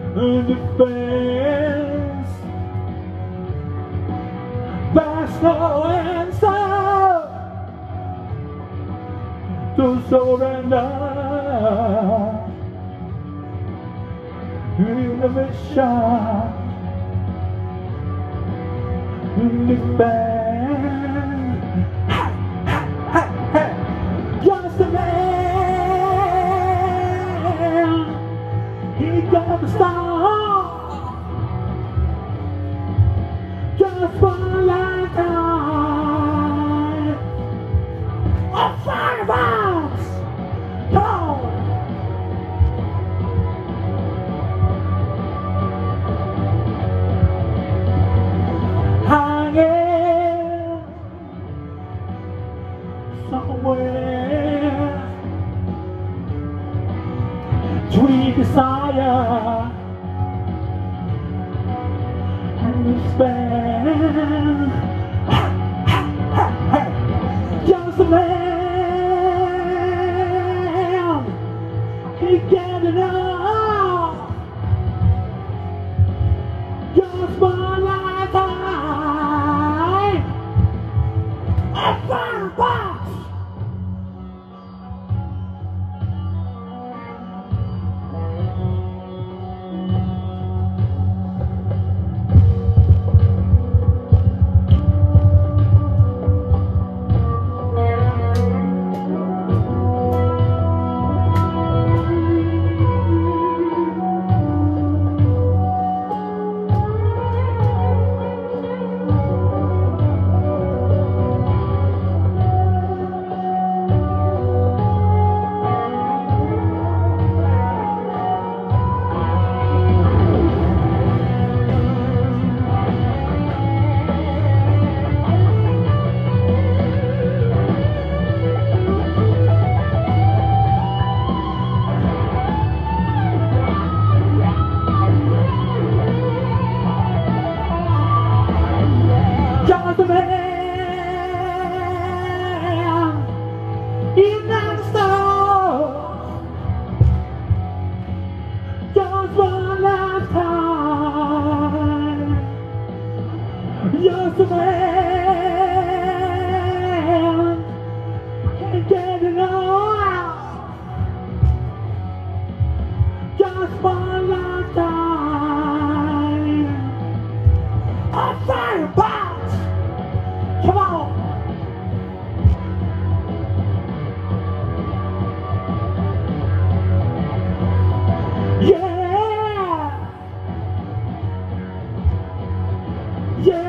and defense. There's no answer to surrender. Innovation, defense. Just a man, he got the star. Just for a lifetime of fireballs. Come on. Hanging somewhere between desire and despair. Just a man, he get enough. Just for a lifetime of fireballs. Just a man in that store, just for a lifetime. Just a man can't get enough. Just for a lifetime of fireballs. Come on. Yeah. Yeah.